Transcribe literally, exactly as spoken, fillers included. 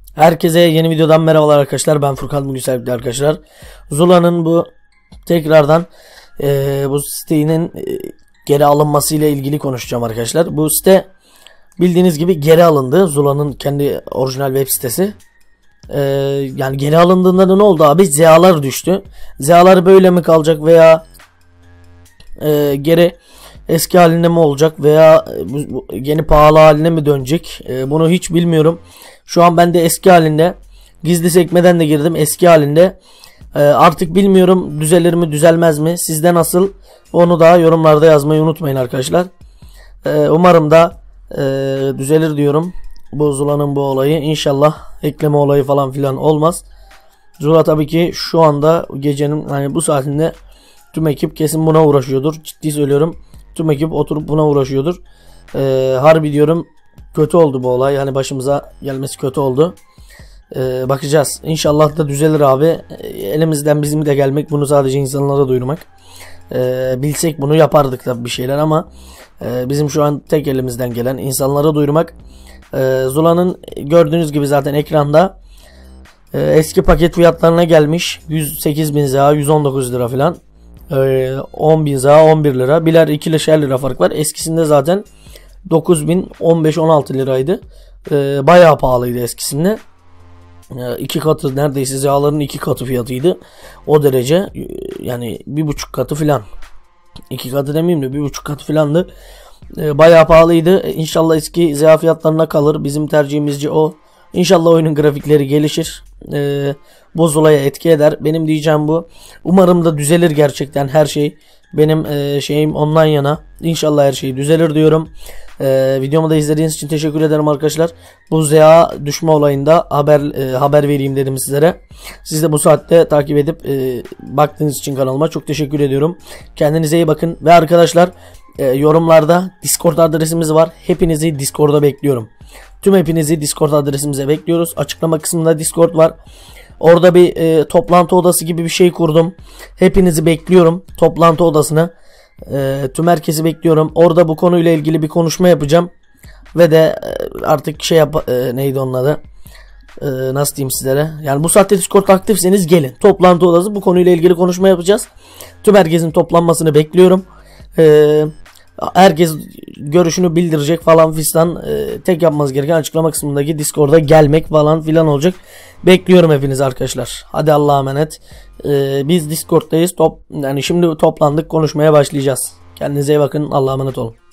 Herkese yeni videodan merhabalar arkadaşlar. Ben Furkan bugün sevgili arkadaşlar. Zula'nın bu tekrardan e, bu sitenin e, geri alınması ile ilgili konuşacağım arkadaşlar. Bu site bildiğiniz gibi geri alındı. Zula'nın kendi orijinal web sitesi. E, yani geri alındığında da ne oldu abi? Z A'lar düştü. Z A'lar böyle mi kalacak veya e, geri eski haline mi olacak veya yeni pahalı haline mi dönecek? E, bunu hiç bilmiyorum. Şu an ben de eski halinde, gizli sekmeden de girdim, eski halinde. E, artık bilmiyorum düzelir mi düzelmez mi? Sizde nasıl? Onu da yorumlarda yazmayı unutmayın arkadaşlar. E, umarım da e, düzelir diyorum. Bu Zula'nın bu olayı. İnşallah ekleme olayı falan filan olmaz. Zula tabii ki şu anda gecenin hani bu saatinde tüm ekip kesin buna uğraşıyordur. Ciddi söylüyorum. Tüm ekip oturup buna uğraşıyordur. Ee, harbi diyorum, kötü oldu bu olay. Hani başımıza gelmesi kötü oldu. Ee, bakacağız. İnşallah da düzelir abi. Ee, elimizden bizim de gelmek, bunu sadece insanlara duyurmak. Ee, bilsek bunu yapardık tabii bir şeyler ama e, bizim şu an tek elimizden gelen insanlara duyurmak. Ee, Zula'nın gördüğünüz gibi zaten ekranda e, eski paket fiyatlarına gelmiş. yüz sekiz bin Z A, yüz on dokuz lira falan. on bin Z A on bir lira. Birer ikişer lira fark var. Eskisinde zaten dokuz bin on beş on altı liraydı. Ee, bayağı pahalıydı eskisinde. Ee, iki katı, neredeyse Z A'ların iki katı fiyatıydı. O derece, yani bir buçuk katı filan. İki katı demeyeyim de bir buçuk katı filandı. Ee, bayağı pahalıydı. İnşallah eski Z A fiyatlarına kalır. Bizim tercihimizce o. İnşallah oyunun grafikleri gelişir. Ee, bu Zula'ya etki eder. Benim diyeceğim bu. Umarım da düzelir gerçekten her şey. Benim e, şeyim ondan yana. İnşallah her şey düzelir diyorum. Ee, videomu da izlediğiniz için teşekkür ederim arkadaşlar. Bu Z A düşme olayında haber e, haber vereyim dedim sizlere. Siz de bu saatte takip edip e, baktığınız için kanalıma çok teşekkür ediyorum. Kendinize iyi bakın ve arkadaşlar e, yorumlarda Discord adresimiz var. Hepinizi Discord'da bekliyorum. Tüm hepinizi Discord adresimize bekliyoruz. Açıklama kısmında Discord var. Orada bir e, toplantı odası gibi bir şey kurdum. Hepinizi bekliyorum toplantı odasına. E, tüm herkesi bekliyorum. Orada bu konuyla ilgili bir konuşma yapacağım. Ve de e, artık şey yap e, neydi onun adı? E, nasıl diyeyim sizlere? Yani bu saatte Discord aktifseniz gelin. Toplantı odası, bu konuyla ilgili konuşma yapacağız. Tüm herkesin toplanmasını bekliyorum. Eee Herkes görüşünü bildirecek falan fistan. Ee, tek yapmanız gereken açıklama kısmındaki Discord'a gelmek falan filan olacak. Bekliyorum hepiniz arkadaşlar. Hadi Allah'a emanet. Ee, biz Discord'dayız. Top, yani şimdi toplandık, konuşmaya başlayacağız. Kendinize iyi bakın. Allah'a emanet olun.